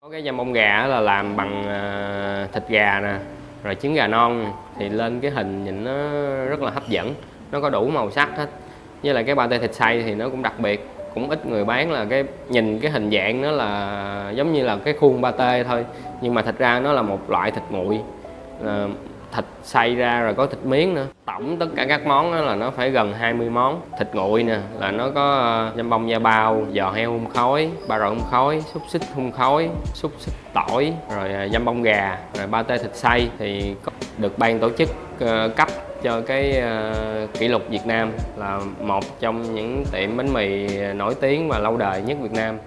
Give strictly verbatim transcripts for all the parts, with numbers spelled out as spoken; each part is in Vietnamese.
Có cái dăm bông gà là làm bằng thịt gà nè, rồi trứng gà non thì lên cái hình nhìn nó rất là hấp dẫn, nó có đủ màu sắc hết. Với lại cái pate thịt xay thì nó cũng đặc biệt, cũng ít người bán, là cái nhìn cái hình dạng nó là giống như là cái khuôn pate thôi, nhưng mà thật ra nó là một loại thịt nguội, à, thịt xay ra rồi có thịt miếng nữa. Tổng tất cả các món đó là nó phải gần hai mươi món. Thịt nguội nè là nó có dăm bông da bao, giò heo hun khói, ba rọi hun khói, xúc xích hun khói, xúc xích tỏi, rồi dăm bông gà, rồi pate thịt xay thì được ban tổ chức uh, cấp cho cái uh, kỷ lục Việt Nam, là một trong những tiệm bánh mì nổi tiếng và lâu đời nhất Việt Nam.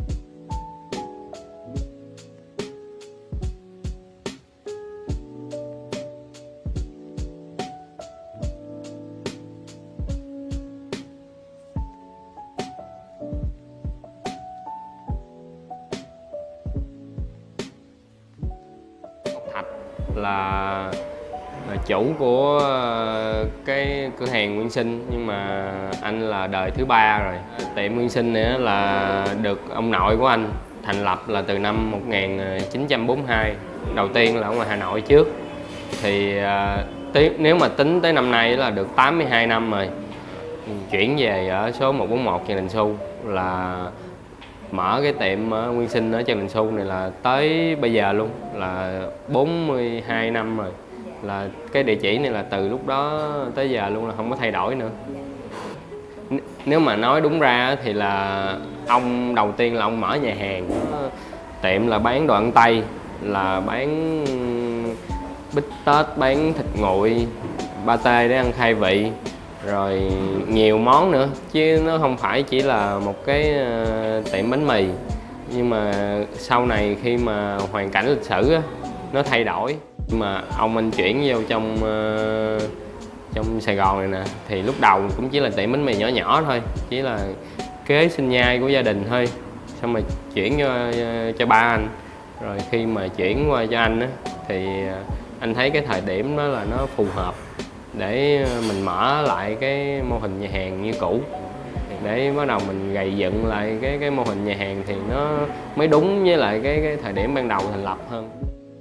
Thạch là chủ của cái cửa hàng Nguyên Sinh, nhưng mà anh là đời thứ ba rồi. Tiệm Nguyên Sinh này là được ông nội của anh thành lập là từ năm một nghìn chín trăm bốn mươi hai. Đầu tiên là ở ngoài Hà Nội trước, thì nếu mà tính tới năm nay là được tám mươi hai năm rồi. Chuyển về ở số một bốn một Trần Đình Xu, là mở cái tiệm ở Nguyên Sinh ở Trần Đình Xu này là tới bây giờ luôn, là bốn mươi hai năm rồi. Là cái địa chỉ này là từ lúc đó tới giờ luôn, là không có thay đổi nữa. Nếu mà nói đúng ra thì là ông đầu tiên là ông mở nhà hàng. Tiệm là bán đồ ăn Tây, là bán bít tết, bán thịt nguội, pate để ăn khai vị, rồi nhiều món nữa, chứ nó không phải chỉ là một cái tiệm bánh mì. Nhưng mà sau này khi mà hoàn cảnh lịch sử á, nó thay đổi, mà ông anh chuyển vô trong uh, trong Sài Gòn này nè, thì lúc đầu cũng chỉ là tiệm bánh mì nhỏ nhỏ thôi, chỉ là kế sinh nhai của gia đình thôi. Xong rồi chuyển cho, cho ba anh, rồi khi mà chuyển qua cho anh á, thì anh thấy cái thời điểm đó là nó phù hợp để mình mở lại cái mô hình nhà hàng như cũ, để bắt đầu mình gầy dựng lại cái cái mô hình nhà hàng thì nó mới đúng với lại cái cái thời điểm ban đầu thành lập hơn.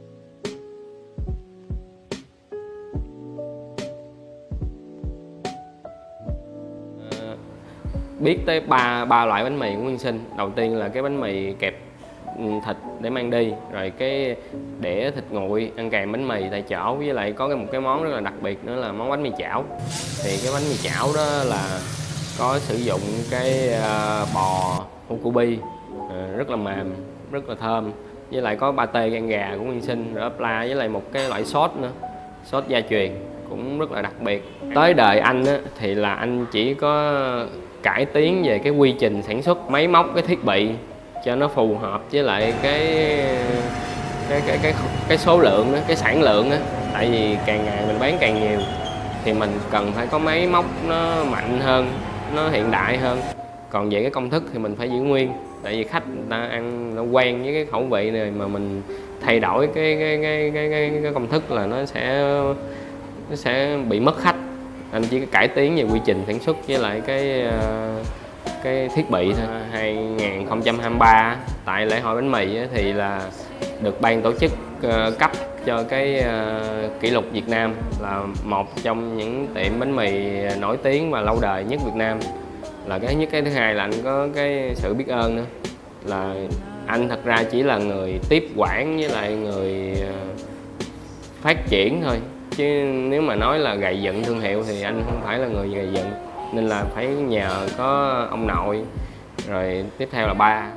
Biết tới ba ba loại bánh mì của Nguyên Sinh. Đầu tiên là cái bánh mì kẹp thịt để mang đi, rồi cái đĩa thịt nguội ăn kèm bánh mì tại chỗ, với lại có cái một cái món rất là đặc biệt nữa là món bánh mì chảo. Thì cái bánh mì chảo đó là có sử dụng cái bò Hucubi rất là mềm, rất là thơm, với lại có pate gan gà của Nguyên Sinh, rồi ốp la với lại một cái loại sốt nữa, sốt gia truyền cũng rất là đặc biệt. Tới đời anh á, thì là anh chỉ có cải tiến về cái quy trình sản xuất, máy móc, cái thiết bị cho nó phù hợp với lại cái cái cái cái cái số lượng đó, cái sản lượng đó. Tại vì càng ngày mình bán càng nhiều thì mình cần phải có máy móc nó mạnh hơn, nó hiện đại hơn. Còn về cái công thức thì mình phải giữ nguyên, tại vì khách người ta ăn nó quen với cái khẩu vị này, mà mình thay đổi cái cái cái cái cái, cái công thức là nó sẽ nó sẽ bị mất khách. Anh chỉ cải tiến về quy trình sản xuất với lại cái cái thiết bị thôi. hai nghìn không trăm hai mươi ba tại lễ hội bánh mì thì là được ban tổ chức cấp cho cái kỷ lục Việt Nam, là một trong những tiệm bánh mì nổi tiếng và lâu đời nhất Việt Nam. Là cái nhất. Cái thứ hai là anh có cái sự biết ơn nữa, là anh thật ra chỉ là người tiếp quản với lại người phát triển thôi, chứ nếu mà nói là gầy dựng thương hiệu thì anh không phải là người gầy dựng, nên là phải nhờ có ông nội, rồi tiếp theo là ba.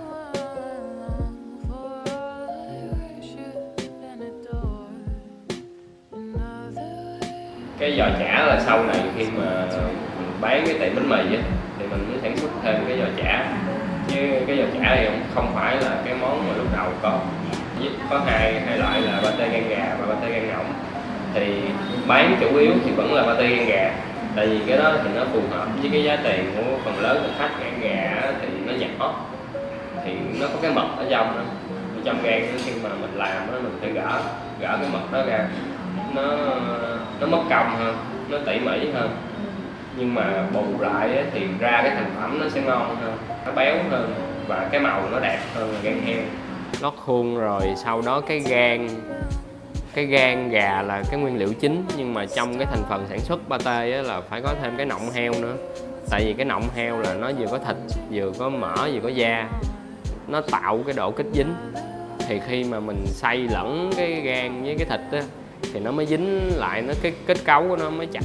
Cái giò chả là sau này khi mà mình bán cái tiệm bánh mì á, thì mình mới sản xuất thêm cái giò chả, chứ cái giò chả này không phải là cái món mà lúc đầu có. Có hai hai loại là pate gan gà và pate gan ngỗng. Thì bán chủ yếu thì vẫn là pate gan gà, tại vì cái đó thì nó phù hợp với cái giá tiền của phần lớn thực khách. Gan gà thì nó nhỏ, thì nó có cái mật ở trong nữa. Ở trong gan khi mà mình làm đó, mình phải gỡ gỡ cái mật đó ra, nó nó mất công hơn, nó tỉ mỉ hơn. Nhưng mà bù lại thì ra cái thành phẩm nó sẽ ngon hơn, nó béo hơn và cái màu nó đẹp hơn là gan heo. lót khuôn rồi sau đó cái gan cái gan gà là cái nguyên liệu chính, nhưng mà trong cái thành phần sản xuất pate á, là phải có thêm cái nọng heo nữa. Tại vì cái nọng heo là nó vừa có thịt, vừa có mỡ, vừa có da, nó tạo cái độ kết dính. Thì khi mà mình xay lẫn cái gan với cái thịt á, thì nó mới dính lại, nó cái kết cấu của nó mới chặt.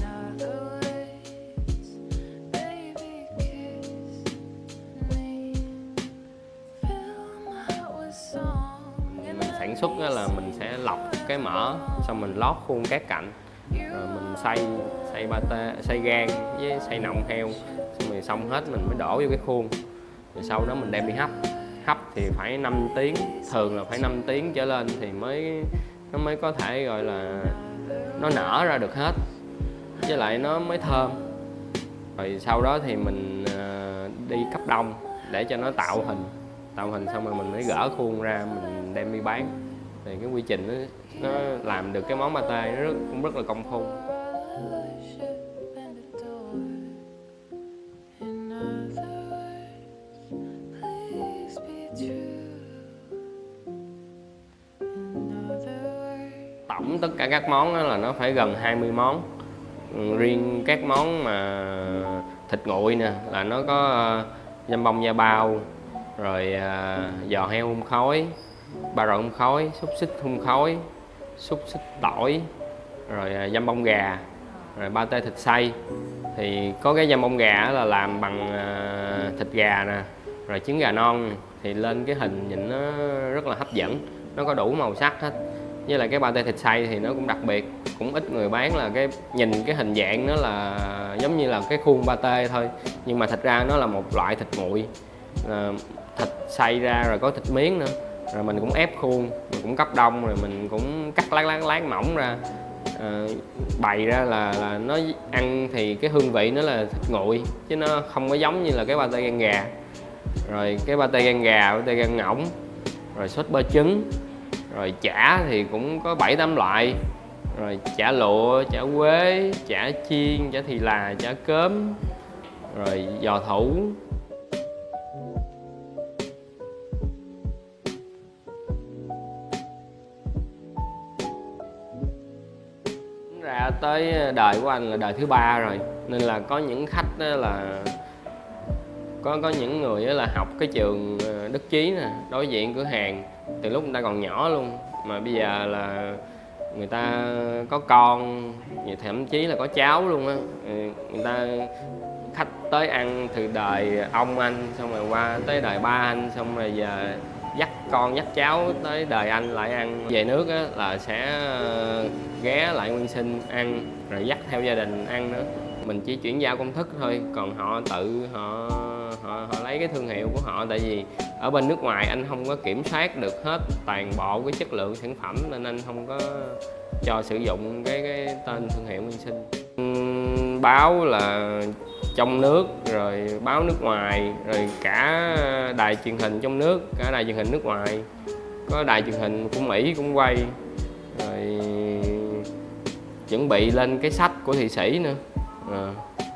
Mình sản xuất là mình sẽ lọc cái mỡ, xong mình lót khuôn các cạnh, rồi mình xay xay pate, xay gan với xay nọng heo, xong rồi xong hết mình mới đổ vô cái khuôn, rồi sau đó mình đem đi hấp. Hấp thì phải năm tiếng, thường là phải năm tiếng trở lên thì mới nó mới có thể gọi là nó nở ra được hết, với lại nó mới thơm. Rồi sau đó thì mình đi cấp đông để cho nó tạo hình, tạo hình xong rồi mình mới gỡ khuôn ra, mình đem đi bán. Thì cái quy trình nó, nó làm được cái món pate nó rất, cũng rất là công phu. Tổng tất cả các món đó là nó phải gần hai mươi món. Riêng các món mà thịt nguội nè là nó có dăm bông da bao, rồi giò heo hun khói, ba rọi hun khói, xúc xích hun khói, xúc xích tỏi, rồi dăm bông gà, rồi pate thịt xay. Thì có cái dăm bông gà là làm bằng thịt gà nè, rồi trứng gà non, thì lên cái hình nhìn nó rất là hấp dẫn, nó có đủ màu sắc hết. Với lại cái pate thịt xay thì nó cũng đặc biệt, cũng ít người bán, là cái nhìn cái hình dạng nó là giống như là cái khuôn pate thôi, nhưng mà thật ra nó là một loại thịt nguội, à, thịt xay ra rồi có thịt miếng nữa, rồi mình cũng ép khuôn, mình cũng cấp đông, rồi mình cũng cắt lát lát lát mỏng ra, à, bày ra là, là nó ăn thì cái hương vị nó là thịt nguội, chứ nó không có giống như là cái pate gan gà. Rồi cái pate gan gà, pate gan ngỗng, rồi sốt bơ trứng, rồi chả thì cũng có bảy tám loại, rồi chả lụa, chả quế, chả chiên, chả thì là, chả cớm, rồi giò thủ. Ra tới đời của anh là đời thứ ba rồi, nên là có những khách là có có những người là học cái trường Đức Chí nè, đối diện cửa hàng từ lúc người ta còn nhỏ luôn, mà bây giờ là người ta có con, thậm chí là có cháu luôn á. Người ta khách tới ăn từ đời ông anh, xong rồi qua tới đời ba anh, xong rồi giờ dắt con dắt cháu tới đời anh lại ăn. Về nước á là sẽ ghé lại Nguyên Sinh ăn, rồi dắt theo gia đình ăn nữa. Mình chỉ chuyển giao công thức thôi, còn họ tự họ họ, họ lấy cái thương hiệu của họ. Tại vì ở bên nước ngoài anh không có kiểm soát được hết toàn bộ cái chất lượng sản phẩm, nên anh không có cho sử dụng cái, cái tên thương hiệu Nguyên Sinh. Báo là trong nước, rồi báo nước ngoài, rồi cả đài truyền hình trong nước, cả đài truyền hình nước ngoài, có đài truyền hình của Mỹ cũng quay, rồi chuẩn bị lên cái sách của Thụy Sĩ nữa. À.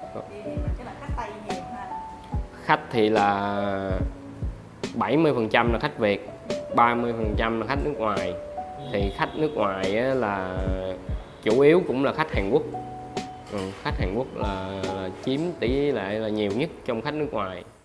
Khách thì là bảy mươi phần trăm là khách Việt, ba mươi phần trăm là khách nước ngoài. Thì khách nước ngoài là chủ yếu cũng là khách Hàn Quốc. Ừ, khách Hàn Quốc là, là chiếm tỷ lệ là nhiều nhất trong khách nước ngoài.